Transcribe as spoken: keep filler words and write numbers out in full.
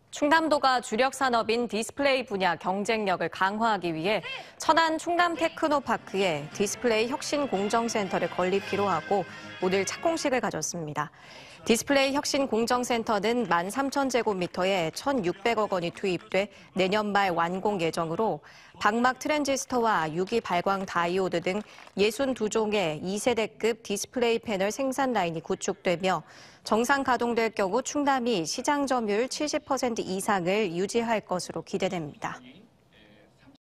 충남도가 주력 산업인 디스플레이 분야 경쟁력을 강화하기 위해 천안 충남 테크노파크에 디스플레이 혁신 공정센터를 건립키로 하고 오늘 착공식을 가졌습니다. 디스플레이 혁신 공정센터는 만 삼천 제곱미터에 천육백억 원이 투입돼 내년 말 완공 예정으로 방막 트랜지스터와 유기 발광 다이오드 등 육십이 종의 이 세대급 디스플레이 패널 생산 라인이 구축되며 정상 가동될 경우 충남이 시장 점유율 칠십 퍼센트 이상을 유지할 것으로 기대됩니다.